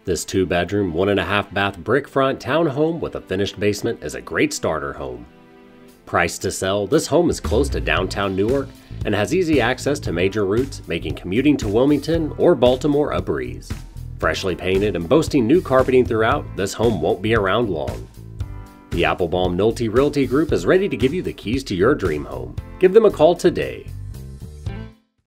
This 2-bedroom, 1.5-bath brick front townhome with a finished basement is a great starter home. Priced to sell, this home is close to downtown Newark and has easy access to major routes, making commuting to Wilmington or Baltimore a breeze. Freshly painted and boasting new carpeting throughout, this home won't be around long. The Applebaum Nolte Realty Group is ready to give you the keys to your dream home. Give them a call today.